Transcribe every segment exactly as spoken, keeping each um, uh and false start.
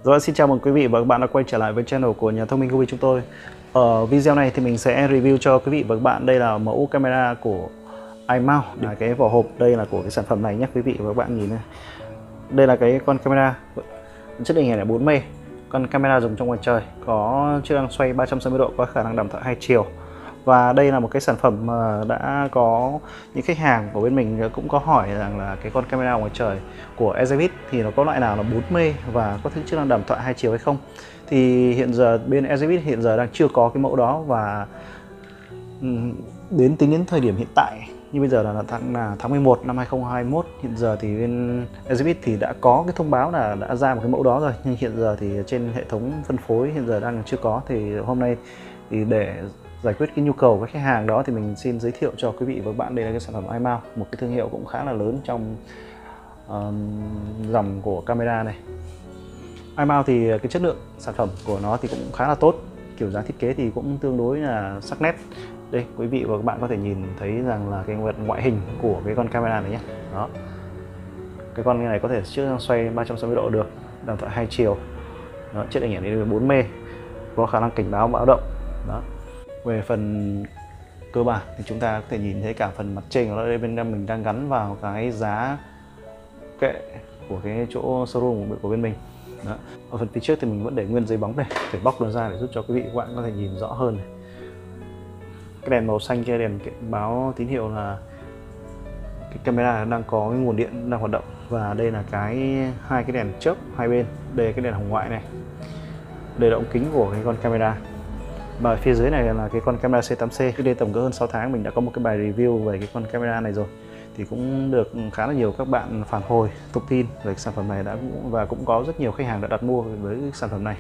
Rồi, xin chào mừng quý vị và các bạn đã quay trở lại với channel của nhà thông minh Google chúng tôi. Ở video này thì mình sẽ review cho quý vị và các bạn. Đây là mẫu camera của iMount. Là cái vỏ hộp đây là của cái sản phẩm này nhé quý vị và các bạn nhìn này. Đây là cái con camera chất hình ảnh là bốn mê. Con camera dùng trong ngoài trời, có chức năng xoay ba trăm sáu mươi độ, có khả năng đàm thoại hai chiều. Và đây là một cái sản phẩm mà đã có những khách hàng của bên mình cũng có hỏi rằng là cái con camera ngoài trời của Ezevit thì nó có loại nào là bốn mê và có chức năng đàm thoại hai chiều hay không. Thì hiện giờ bên Ezevit hiện giờ đang chưa có cái mẫu đó, và đến tính đến thời điểm hiện tại như bây giờ là tháng là tháng mười một năm hai nghìn không trăm hai mươi mốt, hiện giờ thì bên Ezevit thì đã có cái thông báo là đã ra một cái mẫu đó rồi, nhưng hiện giờ thì trên hệ thống phân phối hiện giờ đang chưa có. Thì hôm nay thì để giải quyết cái nhu cầu của khách hàng đó thì mình xin giới thiệu cho quý vị và các bạn đây là cái sản phẩm iMount, một cái thương hiệu cũng khá là lớn trong uh, dòng của camera này. iMount thì cái chất lượng sản phẩm của nó thì cũng khá là tốt, kiểu dáng thiết kế thì cũng tương đối là sắc nét. Đây quý vị và các bạn có thể nhìn thấy rằng là cái ngoại hình của cái con camera này nhé. Đó, cái con này có thể trước xoay ba trăm sáu mươi độ được, đàm thoại hai chiều, đó, chất ảnh đến bốn mê, có khả năng cảnh báo báo động. Đó. Về phần cơ bản thì chúng ta có thể nhìn thấy cả phần mặt trên của nó. Đây bên mình đang gắn vào cái giá kệ của cái chỗ showroom của bên mình. Đó. Ở phần phía trước thì mình vẫn để nguyên giấy bóng này, để bóc nó ra để giúp cho quý vị các bạn có thể nhìn rõ hơn này. Cái đèn màu xanh kia đèn báo tín hiệu là cái camera đang có cái nguồn điện đang hoạt động, và đây là cái hai cái đèn chớp hai bên. Đây là cái đèn hồng ngoại này, đây là ống kính của cái con camera. Và phía dưới này là cái con camera C tám C. Cái đây tầm cỡ hơn sáu tháng mình đã có một cái bài review về cái con camera này rồi, thì cũng được khá là nhiều các bạn phản hồi thông tin về cái sản phẩm này đã, và cũng có rất nhiều khách hàng đã đặt mua với cái sản phẩm này.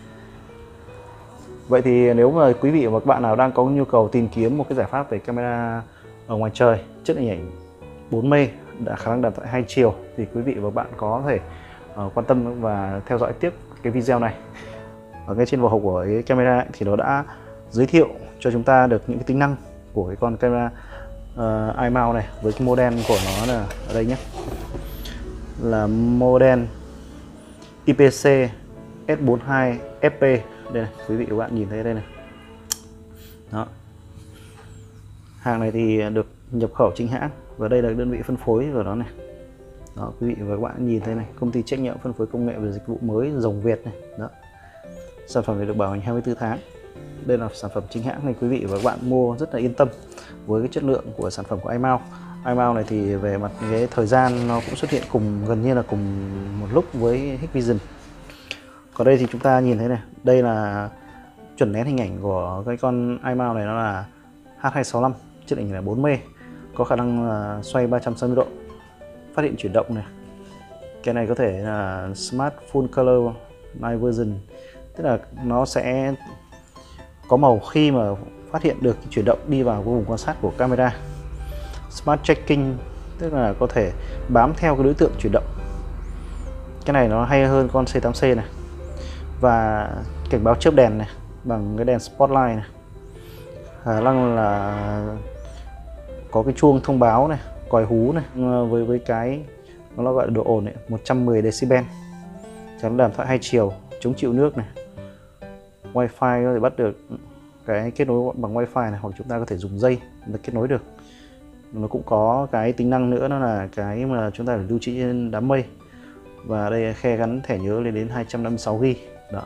Vậy thì nếu mà quý vị và các bạn nào đang có nhu cầu tìm kiếm một cái giải pháp về camera ở ngoài trời chất hình ảnh bốn mê đã khả năng đàm thoại hai chiều thì quý vị và các bạn có thể uh, quan tâm và theo dõi tiếp cái video này. Ở ngay trên vỏ hộp của cái camera thì nó đã giới thiệu cho chúng ta được những cái tính năng của cái con camera uh, iMount này, với cái model của nó là ở đây nhé, là model I P C S bốn hai F P. Đây này, quý vị và các bạn nhìn thấy đây này. Đó. Hàng này thì được nhập khẩu chính hãng, và đây là đơn vị phân phối của nó này. Đó, quý vị và các bạn nhìn thấy này, công ty trách nhiệm phân phối công nghệ và dịch vụ mới Rồng Việt này. Đó. Sản phẩm này được bảo hành hai mươi tư tháng. Đây là sản phẩm chính hãng này, quý vị và các bạn mua rất là yên tâm với cái chất lượng của sản phẩm của iMount. iMount này thì về mặt cái thời gian nó cũng xuất hiện cùng gần như là cùng một lúc với Hikvision. Còn đây thì chúng ta nhìn thấy này, đây là chuẩn nén hình ảnh của cái con iMount này, nó là H hai sáu lăm, chất ảnh là bốn mê, có khả năng uh, xoay ba trăm sáu mươi độ, phát hiện chuyển động này. Cái này có thể là Smart Full Color Night Version, tức là nó sẽ có màu khi mà phát hiện được chuyển động đi vào cái vùng quan sát của camera. Smart Tracking, tức là có thể bám theo cái đối tượng chuyển động. Cái này nó hay hơn con C tám C này. Và cảnh báo chớp đèn này bằng cái đèn spotlight này, khả năng là có cái chuông thông báo này, còi hú này, với với cái nó gọi là độ ồn này, một trăm mười decibel, chắn đàm thoại hai chiều, chống chịu nước này, wifi có thể bắt được cái kết nối bằng wifi này, hoặc chúng ta có thể dùng dây để kết nối được. Nó cũng có cái tính năng nữa, đó là cái mà chúng ta phải lưu trữ trên đám mây, và đây là khe gắn thẻ nhớ lên đến hai trăm năm mươi sáu gi bi. Đó.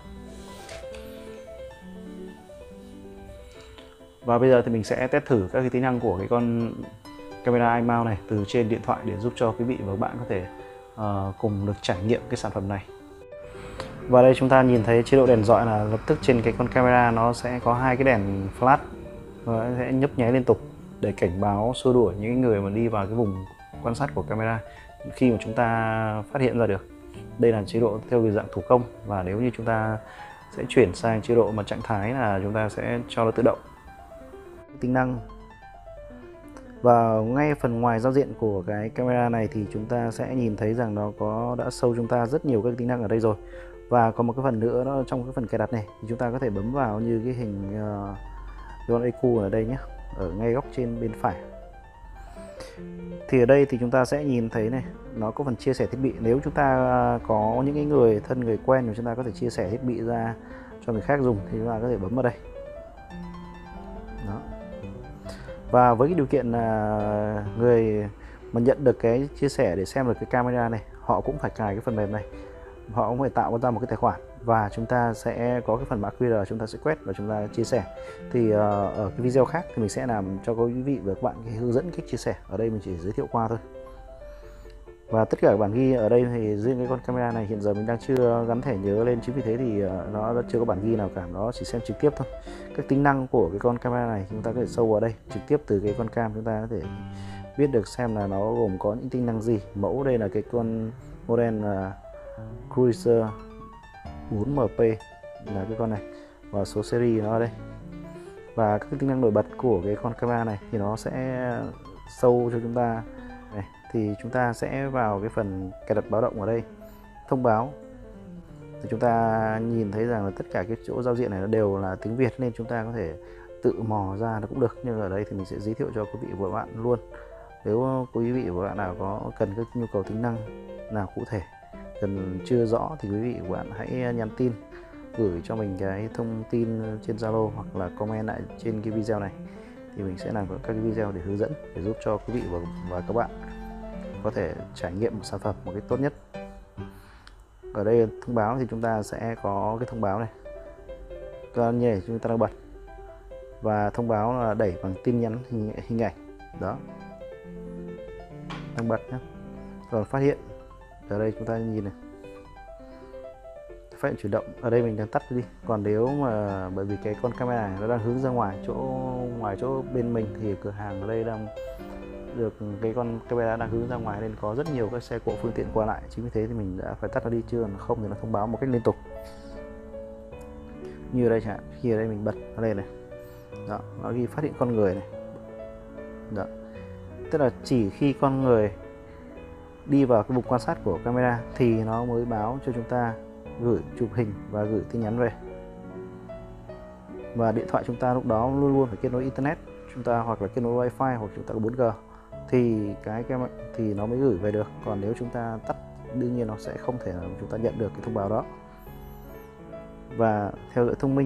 Và bây giờ thì mình sẽ test thử các cái tính năng của cái con camera iMount này từ trên điện thoại để giúp cho quý vị và các bạn có thể uh, cùng được trải nghiệm cái sản phẩm này. Và đây chúng ta nhìn thấy chế độ đèn rọi là lập tức trên cái con camera nó sẽ có hai cái đèn flash, nó sẽ nhấp nháy liên tục để cảnh báo xua đuổi những người mà đi vào cái vùng quan sát của camera khi mà chúng ta phát hiện ra được. Đây là chế độ theo dạng thủ công, và nếu như chúng ta sẽ chuyển sang chế độ mà trạng thái là chúng ta sẽ cho nó tự động. Tính năng và ngay phần ngoài giao diện của cái camera này thì chúng ta sẽ nhìn thấy rằng nó có đã show chúng ta rất nhiều các tính năng ở đây rồi. Và có một cái phần nữa đó, trong cái phần cài đặt này thì chúng ta có thể bấm vào như cái hình uh, con e quy ở đây nhé, ở ngay góc trên bên phải. Thì ở đây thì chúng ta sẽ nhìn thấy này, nó có phần chia sẻ thiết bị. Nếu chúng ta có những cái người thân, người quen thì chúng ta có thể chia sẻ thiết bị ra cho người khác dùng thì chúng ta có thể bấm vào đây. Đó. Và với cái điều kiện là người mà nhận được cái chia sẻ để xem được cái camera này, họ cũng phải cài cái phần mềm này, họ cũng phải tạo ra một cái tài khoản, và chúng ta sẽ có cái phần mã quy rờ, chúng ta sẽ quét và chúng ta chia sẻ. Thì uh, ở cái video khác thì mình sẽ làm cho quý vị và các bạn cái hướng dẫn cách chia sẻ. Ở đây mình chỉ giới thiệu qua thôi. Và tất cả các bản ghi ở đây thì riêng cái con camera này hiện giờ mình đang chưa gắn thẻ nhớ lên, chính vì thế thì nó chưa có bản ghi nào cả, nó chỉ xem trực tiếp thôi. Các tính năng của cái con camera này chúng ta có thể sâu vào đây, trực tiếp từ cái con cam chúng ta có thể biết được xem là nó gồm có những tính năng gì. Mẫu đây là cái con model là Cruiser bốn M P là cái con này, và số series nó ở đây. Và các tính năng nổi bật của cái con camera này thì nó sẽ sâu cho chúng ta này. Thì chúng ta sẽ vào cái phần cài đặt báo động ở đây, thông báo, thì chúng ta nhìn thấy rằng là tất cả cái chỗ giao diện này nó đều là tiếng Việt, nên chúng ta có thể tự mò ra nó cũng được. Nhưng ở đây thì mình sẽ giới thiệu cho quý vị và bạn luôn. Nếu quý vị và bạn nào có cần các nhu cầu tính năng nào cụ thể, cần chưa rõ thì quý vị và bạn hãy nhắn tin gửi cho mình cái thông tin trên Zalo hoặc là comment lại trên cái video này, thì mình sẽ làm các cái video để hướng dẫn, để giúp cho quý vị và, và các bạn có thể trải nghiệm một sản phẩm một cách tốt nhất. Ở đây thông báo thì chúng ta sẽ có cái thông báo này, con nhảy chúng ta đang bật, và thông báo là đẩy bằng tin nhắn hình, hình ảnh đó, đang bật nhé. Còn phát hiện ở đây chúng ta nhìn này, phát hiện chuyển động, ở đây mình đang tắt đi. Còn nếu mà bởi vì cái con camera này nó đang hướng ra ngoài, chỗ ngoài chỗ bên mình thì cửa hàng ở đây đang được cái con camera đang hướng ra ngoài, nên có rất nhiều các xe cộ phương tiện qua lại, chính vì thế thì mình đã phải tắt nó đi, chưa không thì nó thông báo một cách liên tục. Như ở đây chẳng hạn, khi ở đây mình bật nó lên này, đó, nó ghi phát hiện con người này, đó. Tức là chỉ khi con người đi vào cái vùng quan sát của camera thì nó mới báo cho chúng ta gửi chụp hình và gửi tin nhắn về. Và điện thoại chúng ta lúc đó luôn luôn phải kết nối internet chúng ta, hoặc là kết nối wifi, hoặc chúng ta có bốn G, thì cái cái thì nó mới gửi về được. Còn nếu chúng ta tắt, đương nhiên nó sẽ không thể nào chúng ta nhận được cái thông báo đó. Và theo dõi thông minh,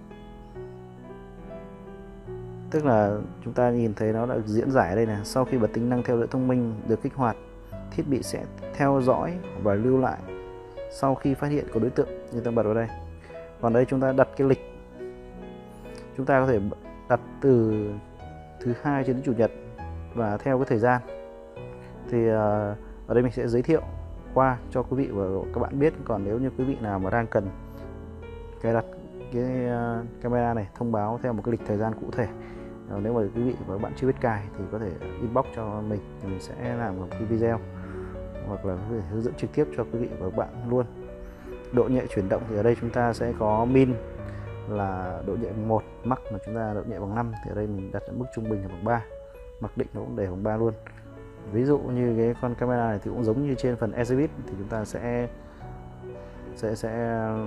tức là chúng ta nhìn thấy nó đã diễn giải ở đây này. Sau khi bật tính năng theo dõi thông minh được kích hoạt, thiết bị sẽ theo dõi và lưu lại sau khi phát hiện có đối tượng, như ta bật vào đây. Còn đây chúng ta đặt cái lịch, chúng ta có thể đặt từ thứ hai cho đến chủ nhật và theo cái thời gian. Thì uh, ở đây mình sẽ giới thiệu qua cho quý vị và các bạn biết. Còn nếu như quý vị nào mà đang cần cài đặt cái uh, camera này thông báo theo một cái lịch thời gian cụ thể, uh, nếu mà quý vị và các bạn chưa biết cài thì có thể inbox cho mình, thì mình sẽ làm một cái video hoặc là có thể hướng dẫn trực tiếp cho quý vị và các bạn luôn. Độ nhạy chuyển động thì ở đây chúng ta sẽ có min là độ nhạy bằng một, max mà chúng ta độ nhạy bằng năm, thì ở đây mình đặt ở mức trung bình là bằng ba, mặc định nó cũng để bằng ba luôn. Ví dụ như cái con camera này thì cũng giống như trên phần Exhibit, thì chúng ta sẽ sẽ sẽ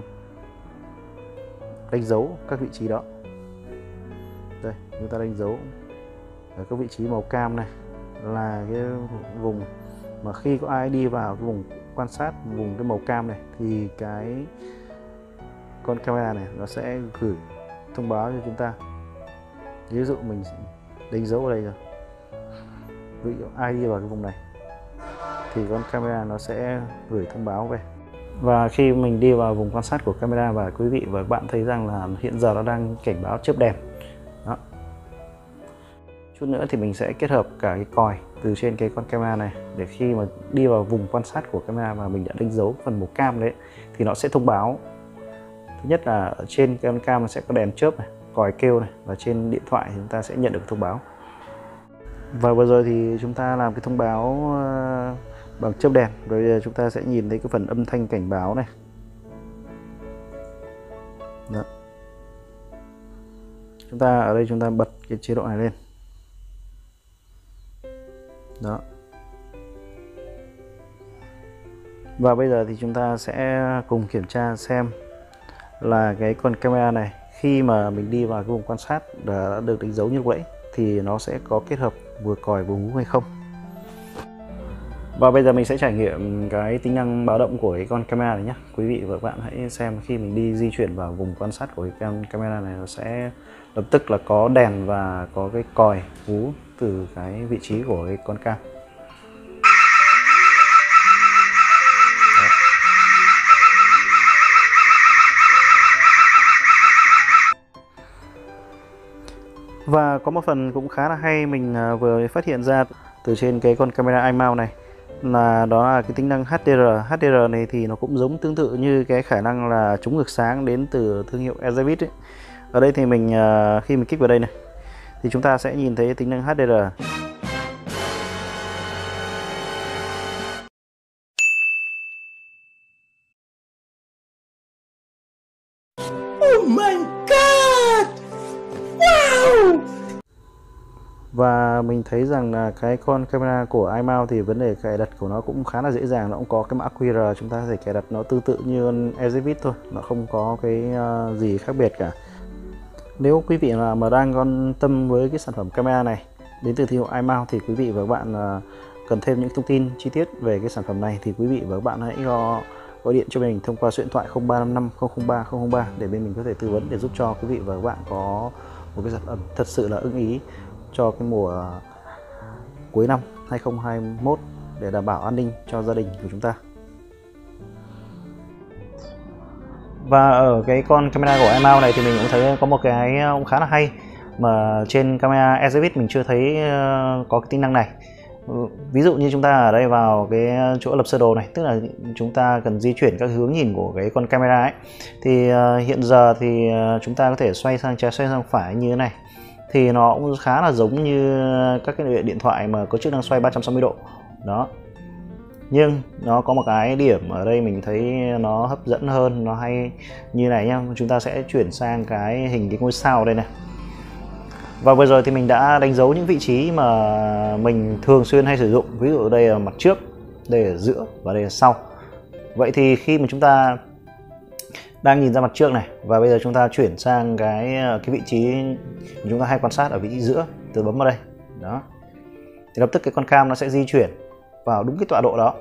đánh dấu các vị trí đó. Đây, chúng ta đánh dấu ở các vị trí màu cam này là cái vùng mà khi có ai đi vào cái vùng quan sát, vùng cái màu cam này, thì cái con camera này nó sẽ gửi thông báo cho chúng ta. Ví dụ mình đánh dấu ở đây rồi, ví dụ ai đi vào cái vùng này thì con camera nó sẽ gửi thông báo về. Và khi mình đi vào vùng quan sát của camera, và quý vị và các bạn thấy rằng là hiện giờ nó đang cảnh báo chớp đèn đó. Chút nữa thì mình sẽ kết hợp cả cái còi từ trên cái con camera này, để khi mà đi vào vùng quan sát của camera mà mình đã đánh dấu phần màu cam đấy, thì nó sẽ thông báo. Thứ nhất là ở trên cái con cam nó sẽ có đèn chớp này, còi kêu này, và trên điện thoại thì chúng ta sẽ nhận được thông báo. Và vừa rồi thì chúng ta làm cái thông báo bằng chớp đèn, rồi chúng ta sẽ nhìn thấy cái phần âm thanh cảnh báo này. Đó. Chúng ta ở đây chúng ta bật cái chế độ này lên. Đó. Và bây giờ thì chúng ta sẽ cùng kiểm tra xem là cái con camera này khi mà mình đi vào cái vùng quan sát đã được đánh dấu như vậy thì nó sẽ có kết hợp vừa còi vừa hú hay không. Và bây giờ mình sẽ trải nghiệm cái tính năng báo động của cái con camera này nhé. Quý vị và các bạn hãy xem khi mình đi di chuyển vào vùng quan sát của cái camera này, nó sẽ lập tức là có đèn và có cái còi hú từ cái vị trí của cái con cam. Và có một phần cũng khá là hay mình vừa phát hiện ra từ trên cái con camera iMount này, là đó là cái tính năng hát đê rờ. hát đê rờ này thì nó cũng giống tương tự như cái khả năng là chống ngược sáng đến từ thương hiệu Ezevit ấy. Ở đây thì mình khi mình kích vào đây này thì chúng ta sẽ nhìn thấy tính năng hát đê rờ. Oh my god! Wow! Và mình thấy rằng là cái con camera của iMount thì vấn đề cài đặt của nó cũng khá là dễ dàng. Nó cũng có cái mã quy rờ, chúng ta có thể cài đặt nó tương tự như con Ezevit thôi, nó không có cái gì khác biệt cả. Nếu quý vị là mà đang quan tâm với cái sản phẩm camera này đến từ thương hiệu iMount thì quý vị và các bạn cần thêm những thông tin chi tiết về cái sản phẩm này thì quý vị và các bạn hãy gọi điện cho mình thông qua số điện thoại không ba năm năm không không ba không không ba để bên mình có thể tư vấn để giúp cho quý vị và các bạn có một cái sản phẩm thật sự là ưng ý cho cái mùa cuối năm hai không hai mốt để đảm bảo an ninh cho gia đình của chúng ta. Và ở cái con camera của iMount này thì mình cũng thấy có một cái cũng khá là hay mà trên camera Ezevit mình chưa thấy có cái tính năng này. Ví dụ như chúng ta ở đây vào cái chỗ lập sơ đồ này, tức là chúng ta cần di chuyển các hướng nhìn của cái con camera ấy, thì hiện giờ thì chúng ta có thể xoay sang trái, xoay sang phải như thế này, thì nó cũng khá là giống như các cái điện thoại mà có chức năng xoay ba trăm sáu mươi độ đó. Nhưng nó có một cái điểm ở đây mình thấy nó hấp dẫn hơn, nó hay như này nhá. Chúng ta sẽ chuyển sang cái hình cái ngôi sao đây này. Và vừa rồi thì mình đã đánh dấu những vị trí mà mình thường xuyên hay sử dụng. Ví dụ đây là mặt trước, đây là giữa và đây là sau. Vậy thì khi mà chúng ta đang nhìn ra mặt trước này và bây giờ chúng ta chuyển sang cái cái vị trí chúng ta hay quan sát ở vị trí giữa, từ bấm vào đây đó, thì lập tức cái con cam nó sẽ di chuyển vào đúng cái tọa độ đó.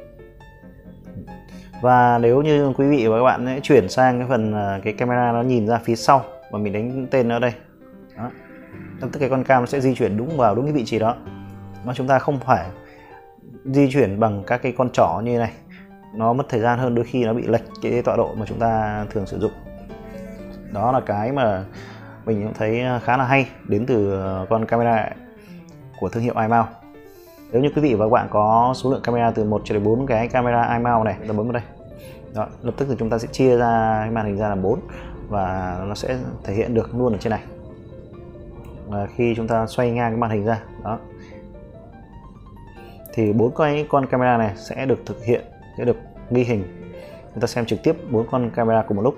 Và nếu như quý vị và các bạn ấy chuyển sang cái phần cái camera nó nhìn ra phía sau và mình đánh tên nó đây đó, lập tức cái con cam nó sẽ di chuyển đúng vào đúng cái vị trí đó, mà chúng ta không phải di chuyển bằng các cái con trỏ như này, nó mất thời gian hơn, đôi khi nó bị lệch cái tọa độ mà chúng ta thường sử dụng. Đó là cái mà mình cũng thấy khá là hay đến từ con camera của thương hiệu iMount. Nếu như quý vị và các bạn có số lượng camera từ một cho đến bốn cái camera iMount này, ta bấm vào đây đó, lập tức thì chúng ta sẽ chia ra cái màn hình ra làm bốn và nó sẽ thể hiện được luôn ở trên này. Và khi chúng ta xoay ngang cái màn hình ra đó thì bốn cái con camera này sẽ được thực hiện, sẽ được ghi hình, chúng ta xem trực tiếp bốn con camera cùng một lúc.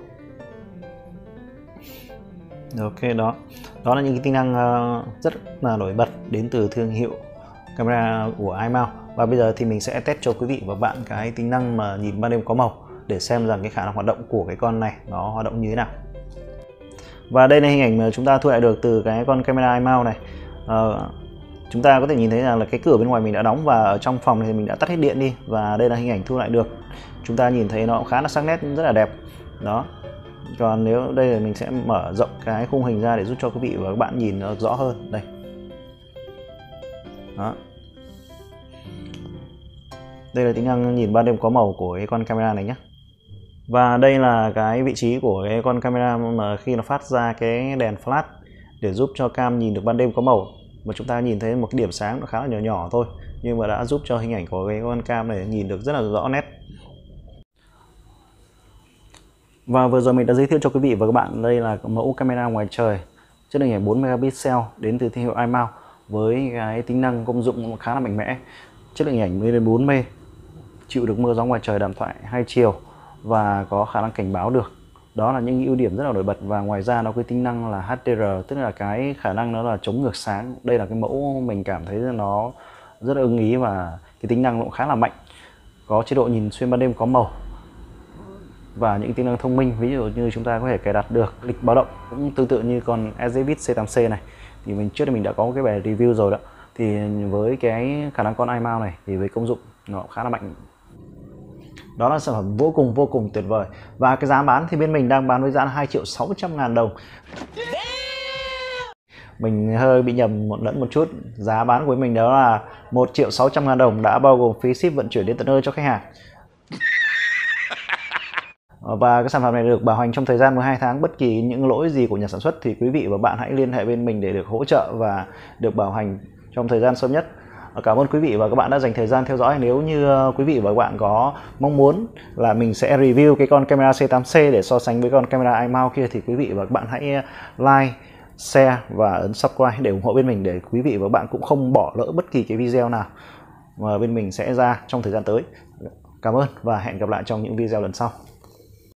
Ok, đó đó là những cái tính năng rất là nổi bật đến từ thương hiệu camera của iMount. Và bây giờ thì mình sẽ test cho quý vị và bạn cái tính năng mà nhìn ban đêm có màu để xem rằng cái khả năng hoạt động của cái con này nó hoạt động như thế nào. Và đây là hình ảnh mà chúng ta thu lại được từ cái con camera iMount này. à, Chúng ta có thể nhìn thấy rằng là cái cửa bên ngoài mình đã đóng và ở trong phòng thì mình đã tắt hết điện đi, và đây là hình ảnh thu lại được. Chúng ta nhìn thấy nó cũng khá là sắc nét, rất là đẹp đó. Còn nếu đây là mình sẽ mở rộng cái khung hình ra để giúp cho quý vị và các bạn nhìn nó rõ hơn đây đó. Đây là tính năng nhìn ban đêm có màu của cái con camera này nhé. Và đây là cái vị trí của cái con camera mà khi nó phát ra cái đèn flash để giúp cho cam nhìn được ban đêm có màu. Mà chúng ta nhìn thấy một cái điểm sáng nó khá là nhỏ nhỏ thôi, nhưng mà đã giúp cho hình ảnh của cái con cam này nhìn được rất là rõ nét. Và vừa rồi mình đã giới thiệu cho quý vị và các bạn đây là mẫu camera ngoài trời chất lượng ảnh bốn megapixel đến từ thương hiệu iMount với cái tính năng công dụng khá là mạnh mẽ, chất lượng ảnh lên đến bốn mê, chịu được mưa gió ngoài trời, đàm thoại hai chiều và có khả năng cảnh báo được. Đó là những ưu điểm rất là nổi bật. Và ngoài ra nó có tính năng là hát đê rờ, tức là cái khả năng nó là chống ngược sáng. Đây là cái mẫu mình cảm thấy nó rất là ưng ý và cái tính năng cũng khá là mạnh. Có chế độ nhìn xuyên ban đêm có màu và những tính năng thông minh, ví dụ như chúng ta có thể cài đặt được lịch báo động, cũng tương tự như con Ezevit C tám C này thì mình trước đây mình đã có cái bài review rồi đó. Thì với cái khả năng con iMount này thì với công dụng nó khá là mạnh. Đó là sản phẩm vô cùng vô cùng tuyệt vời. Và cái giá bán thì bên mình đang bán với giá hai triệu sáu trăm ngàn đồng. Mình hơi bị nhầm một lẫn một chút. Giá bán của mình đó là một triệu sáu trăm ngàn đồng, đã bao gồm phí ship vận chuyển đến tận nơi cho khách hàng. Và cái sản phẩm này được bảo hành trong thời gian mười hai tháng. Bất kỳ những lỗi gì của nhà sản xuất thì quý vị và bạn hãy liên hệ bên mình để được hỗ trợ và được bảo hành trong thời gian sớm nhất. Cảm ơn quý vị và các bạn đã dành thời gian theo dõi. Nếu như quý vị và các bạn có mong muốn là mình sẽ review cái con camera C tám C để so sánh với con camera iMount kia thì quý vị và các bạn hãy like, share và ấn subscribe để ủng hộ bên mình, để quý vị và các bạn cũng không bỏ lỡ bất kỳ cái video nào mà bên mình sẽ ra trong thời gian tới. Cảm ơn và hẹn gặp lại trong những video lần sau.